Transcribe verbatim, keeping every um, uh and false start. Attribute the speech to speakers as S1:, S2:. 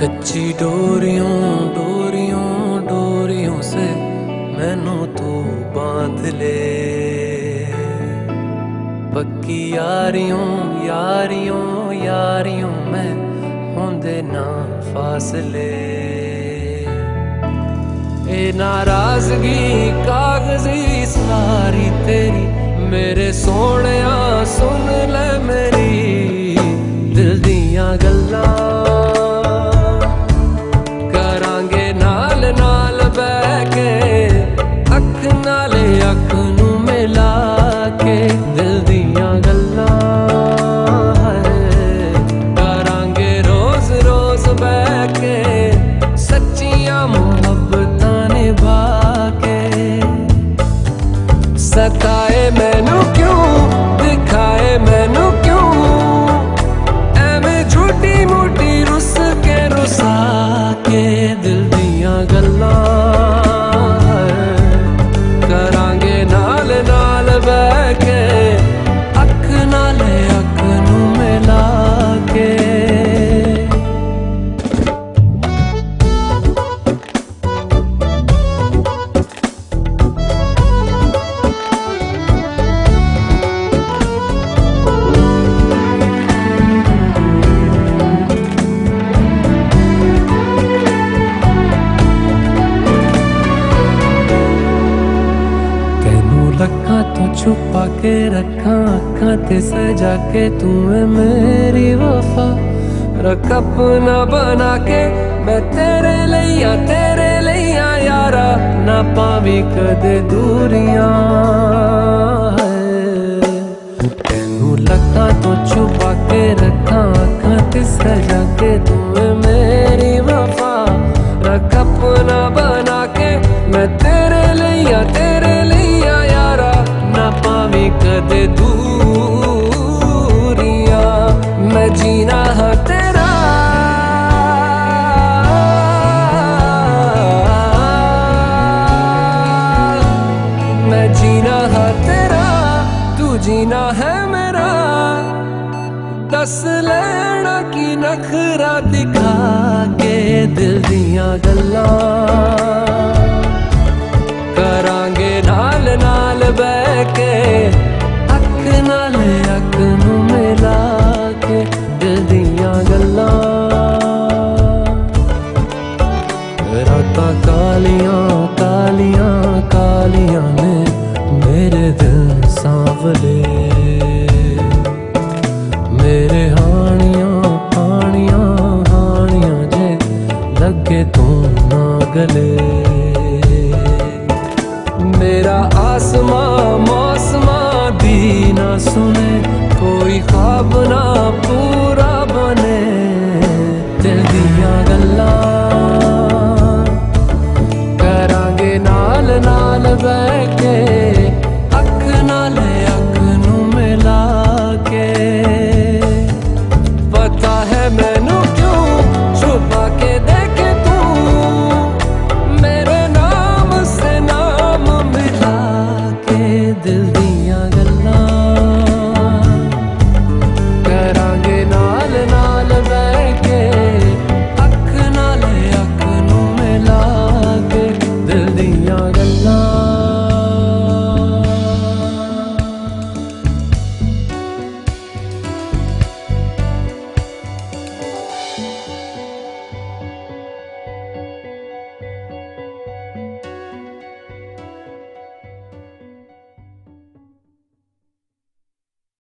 S1: कच्ची डोरियों डोरियों डोरियों से मैनू तू बांध ले, पक्की यारियों यारियों यारियों में होंदे ना फासले। ए नाराजगी कागजी सारी तेरी, मेरे सोहणिया सुन ले मेरी दिल दियां गल्लां। करांगे नाल नाल बैठ के अख नाले अख नू मिला के दिल दियां गल्लां। करांगे रोज रोज बैठ के सच्चियां मुहब्बतां निभा के। सताए मैनू क्यों दिखाए मैनू क्यों, एवें झूठी मूठी रुस के रुसा के दिल दियां गल्लां। करांगे नाल नाल बैठ के अख नाले अख नू मिला के। रखा तो छुपा के रखा अखा ते सजा के, तू है मेरी वफा रख अपना बना के। मैं तेरे लिया तेरे लिया यारा, ना पावी कदे दूरियां। तेनू लखा तो छुपा के रखा अखा ते सजा के, तू है मेरी वफा रख अपना बना के। मैं तेरे लिया तेरे लिया यारा, ना पावी कदे दूरियां। मैं जीना है तेरा मैं जीना है तेरा, तू जीना है मेरा। दस लेना की नखरा दिखा के दिल दियां गल्लां। करांगे नाल नाल बैठ के अख नाल अख नू मिला के दिल दियां गल्लां। रातां कालियां कालियां कालियां ने मेरे दिल सांवले, मेरे हानियां हानियां हानियां जे लगे तू ना गले। मेरा आसमां मौसमां दी ना सुने, कोई ख्वाब ना पूरा बने दिल दियां गल्लां। करांगे नाल नाल बैठ के अख नाले अख नू मिला के। पता है मैनू क्यों छुपा के देखे तू, मेरे नाम से नाम मिला के दिल दियां गल्लां। करांगे नाल नाल बैठ के अख नाले अख नू मिला के दिल दियां गल्लां।